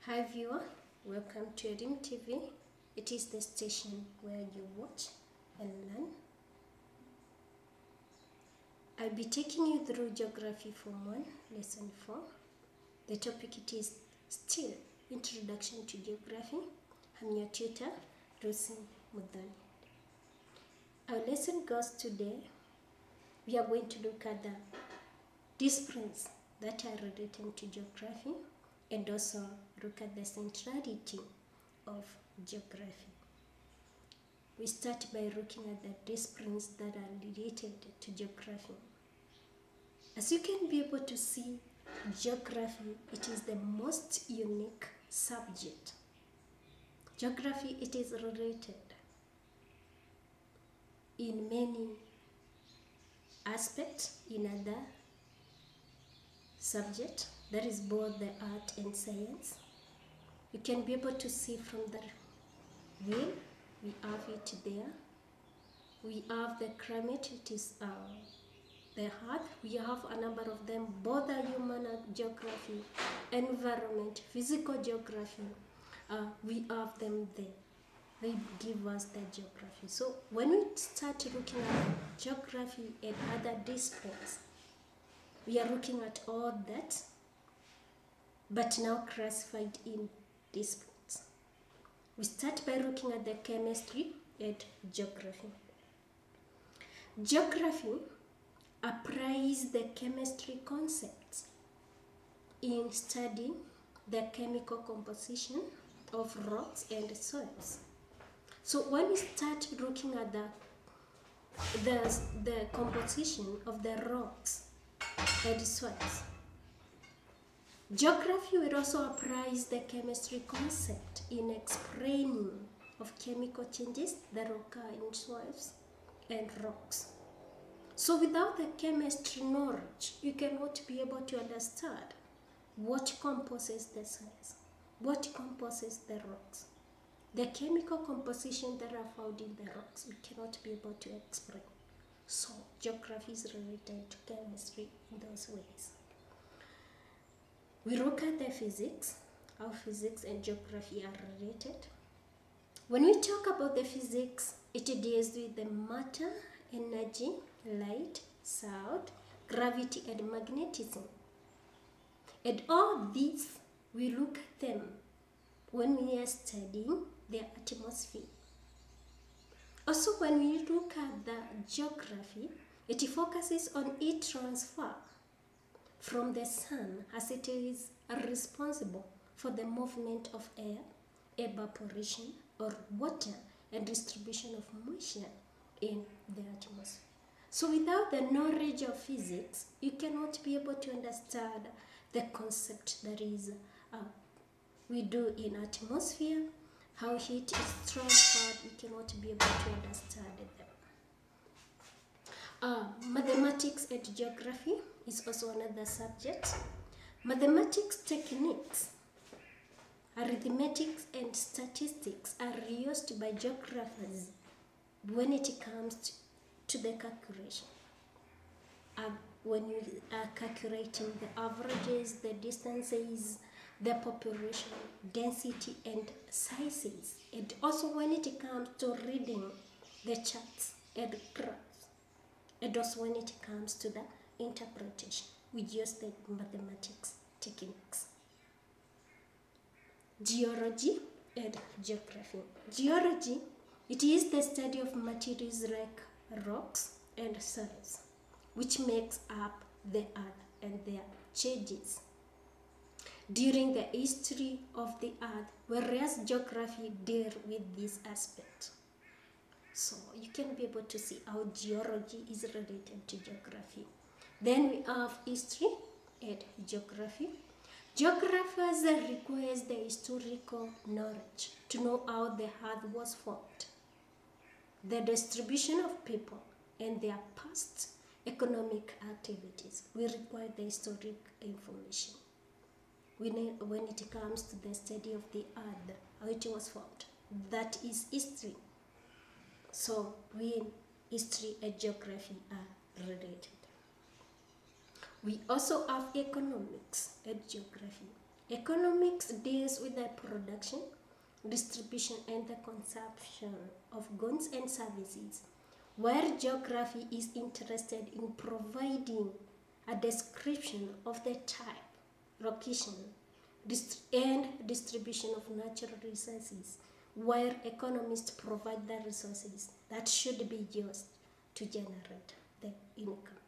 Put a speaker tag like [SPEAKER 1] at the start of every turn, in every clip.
[SPEAKER 1] Hi viewer, welcome to Edim TV. It is the station where you watch and learn. I'll be taking you through Geography Form 1, Lesson 4. The topic it is still Introduction to Geography. I'm your tutor, Rosin Mudhoni. Our lesson goes today. We are going to look at the disciplines that are related to geography and also look at the centrality of geography. We start by looking at the disciplines that are related to geography. As you can be able to see, geography, it is the most unique subject. Geography, it is related in many aspects in other subject, that is both the art and science. You can be able to see from the wheel, we have it there. We have the climate, it is the earth. We have a number of them, both the human geography, environment, physical geography. We have them there. They give us the geography. So when we start looking at geography and other disciplines, we are looking at all that, but now classified in disciplines. We start by looking at the chemistry and geography. Geography applies the chemistry concepts in studying the chemical composition of rocks and soils. So when we start looking at the composition of the rocks and soils, geography will also apply the chemistry concept in explaining of chemical changes that occur in soils and rocks. So without the chemistry knowledge, you cannot be able to understand what composes the soils, what composes the rocks. The chemical composition that are found in the rocks, we cannot be able to explain. So geography is related to chemistry in those ways. We look at the physics, how physics and geography are related. When we talk about the physics, it deals with the matter, energy, light, sound, gravity, and magnetism. And all these, we look at them when we are studying the atmosphere. Also, when we look at the geography, it focuses on heat transfer from the sun, as it is responsible for the movement of air, evaporation or water, and distribution of moisture in the atmosphere. So without the knowledge of physics, you cannot be able to understand the concept that is we do in atmosphere, how heat is transferred. We cannot be able to understand them. Mathematics and geography is also another subject. Mathematics techniques, arithmetic and statistics are used by geographers when it comes to the calculation. When you are calculating the averages, the distances, the population, density, and sizes. And also when it comes to reading the charts and graphs. And also when it comes to the interpretation, we use the mathematics techniques. Geology and geography. Geology, it is the study of materials like rocks and soils, which makes up the earth and their changes during the history of the earth, whereas geography deals with this aspect. So you can be able to see how geology is related to geography. Then we have history and geography. Geographers require the historical knowledge to know how the earth was formed, the distribution of people, and their past economic activities. We require the historic information when it comes to the study of the earth, how it was formed. That is history. So history and geography are related. We also have economics and geography. Economics deals with the production, distribution, and the consumption of goods and services, where geography is interested in providing a description of the type, location, and distribution of natural resources, where economists provide the resources that should be used to generate the income.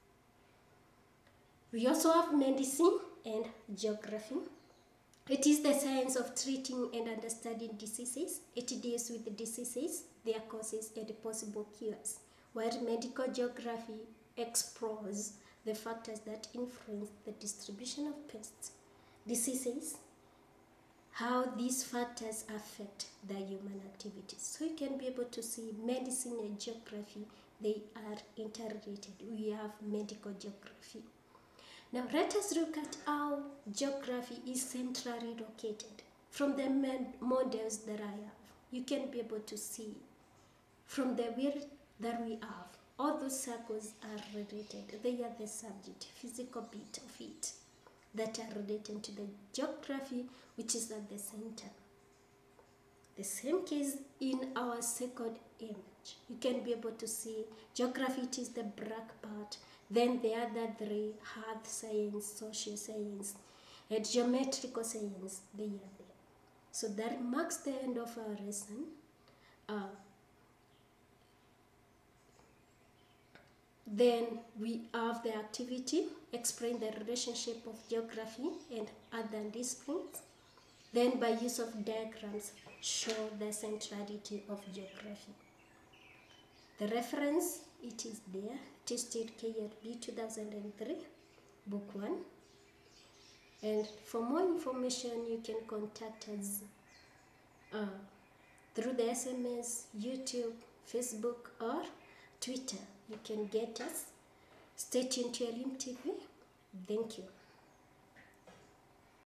[SPEAKER 1] We also have medicine and geography. It is the science of treating and understanding diseases. It deals with the diseases, their causes, and possible cures, while medical geography explores the factors that influence the distribution of pests, diseases, how these factors affect the human activities. So you can be able to see medicine and geography, they are interrelated. We have medical geography. Now let us look at how geography is centrally located. From the models that I have, you can be able to see from the wheel that we have, all those circles are related. They are the subject, physical bit of it, that are related to the geography, which is at the center. The same case in our second image. You can be able to see geography, it is the black part. Then the other three, earth science, social science, and geometrical science, they are there. So that marks the end of our lesson. Then we have the activity, explain the relationship of geography and other disciplines. Then by use of diagrams, show the centrality of geography. The reference, it is there. It is still KLB 2003, book 1. And for more information, you can contact us through the SMS, YouTube, Facebook, or Twitter. You can get us. Stay tuned to Elim TV. Thank you.